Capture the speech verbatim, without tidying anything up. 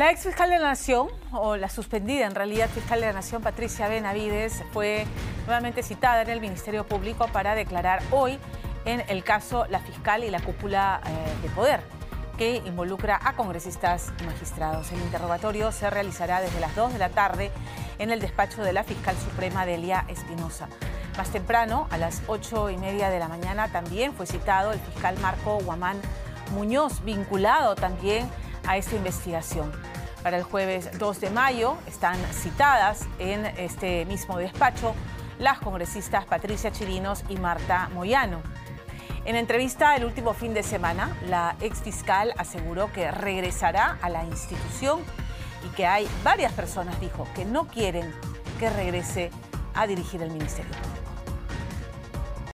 La ex fiscal de la Nación, o la suspendida en realidad fiscal de la Nación, Patricia Benavides, fue nuevamente citada en el Ministerio Público para declarar hoy en el caso La Fiscal y la Cúpula eh, de Poder, que involucra a congresistas y magistrados. El interrogatorio se realizará desde las dos de la tarde en el despacho de la Fiscal Suprema Delia Espinosa. Más temprano, a las ocho y media de la mañana, también fue citado el fiscal Marco Guamán Muñoz, vinculado también a esta investigación. Para el jueves dos de mayo están citadas en este mismo despacho las congresistas Patricia Chirinos y Marta Moyano. En entrevista el último fin de semana, la exfiscal aseguró que regresará a la institución y que hay varias personas, dijo, que no quieren que regrese a dirigir el ministerio.